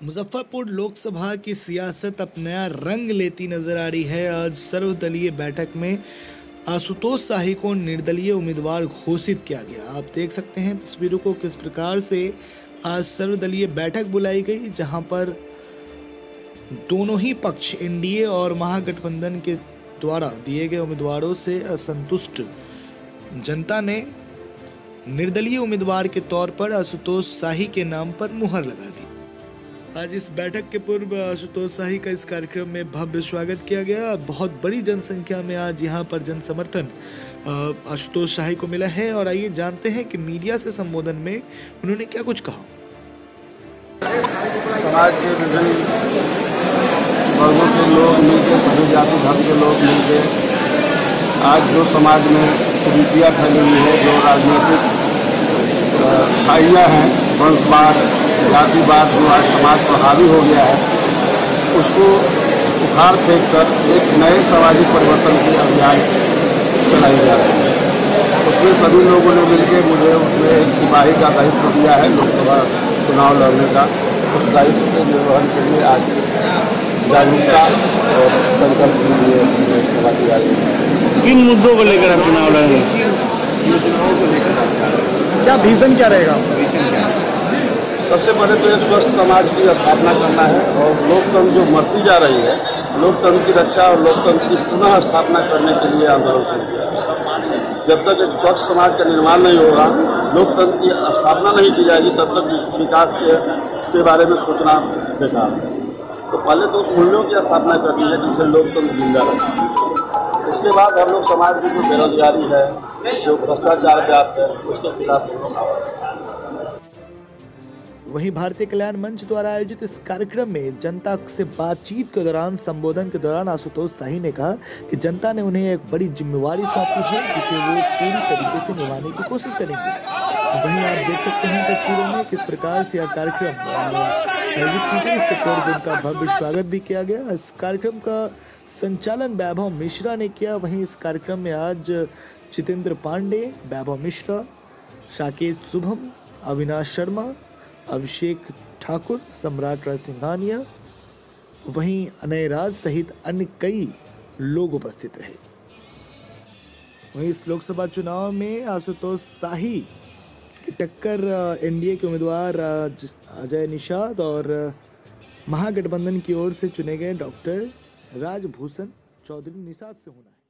मुजफ्फरपुर लोकसभा की सियासत अब नया रंग लेती नजर आ रही है। आज सर्वदलीय बैठक में आशुतोष शाही को निर्दलीय उम्मीदवार घोषित किया गया। आप देख सकते हैं तस्वीरों को किस प्रकार से आज सर्वदलीय बैठक बुलाई गई, जहां पर दोनों ही पक्ष एनडीए और महागठबंधन के द्वारा दिए गए उम्मीदवारों से असंतुष्ट जनता ने निर्दलीय उम्मीदवार के तौर पर आशुतोष शाही के नाम पर मुहर लगा दी। आज इस बैठक के पूर्व आशुतोष शाही का इस कार्यक्रम में भव्य स्वागत किया गया। बहुत बड़ी जनसंख्या में आज यहाँ पर जन समर्थन आशुतोष शाही को मिला है और आइए जानते हैं कि मीडिया से संबोधन में उन्होंने क्या कुछ कहा। समाज के विभिन्न वर्गों के लोग मिलकर, सभी जाति धर्म के लोग मिलकर आज जो समाज में कुरीतियाँ फैली हुई है, जो राजनीतिक खाइयाँ हैं, वंशवाद, जातिवाद जो आज समाज पर हावी हो गया है, उसको उखाड़ फेंक कर एक नए सामाजिक परिवर्तन के अभियान चलाई जा रही है। उसमें सभी लोगों ने मिलकर मुझे उसमें एक सिपाही का दायित्व दिया है लोकसभा चुनाव लड़ने का। उस दायित्व के निर्वहन के लिए आज जागरूकता और संकल्प के लिए सभा की जा रही है। किन मुद्दों को लेकर आप चुनाव लड़ेंगे? चुनाव को लेकर क्या विजन क्या रहेगा? सबसे पहले तो एक स्वस्थ समाज की स्थापना करना है और लोकतंत्र जो मरती जा रही है, लोकतंत्र की रक्षा और लोकतंत्र की पुनः स्थापना करने के लिए आंदोलन शुरू किया है। जब तक एक स्वच्छ समाज का निर्माण नहीं होगा, लोकतंत्र की स्थापना नहीं की जाएगी, तब तक विकास के बारे में सोचना बेकार है। तो पहले तो उस मूल्यों की स्थापना करनी है जिससे लोकतंत्र जिंदा रहे। इसके बाद हम लोग समाज की जो बेरोजगारी है, जो भ्रष्टाचार व्याप्त है, उसके खिलाफ वहीं भारतीय कल्याण मंच द्वारा आयोजित इस कार्यक्रम में जनता से बातचीत के दौरान संबोधन के दौरान आशुतोष शाही ने कहा कि जनता ने उन्हें एक बड़ी जिम्मेवारी सौंपी है, जिसे वो पूरी तरीके से निभाने की कोशिश करेंगे। वहीं आप देख सकते हैं तस्वीरों में किस प्रकार से यह कार्यक्रम आयोजित की गई। इससे पूर्व उनका भव्य स्वागत भी किया गया। इस कार्यक्रम का संचालन वैभव मिश्रा ने किया। वहीं इस कार्यक्रम में आज जितेंद्र पांडे, वैभव मिश्रा, साकेत शुभम, अविनाश शर्मा, अभिषेक ठाकुर, सम्राट राज सिंघानिया, वहीं अनय राज सहित अन्य कई लोग उपस्थित रहे। वहीं इस लोकसभा चुनाव में आशुतोष शाही की टक्कर एनडीए के उम्मीदवार अजय निषाद और महागठबंधन की ओर से चुने गए डॉक्टर राजभूषण चौधरी निषाद से होना है।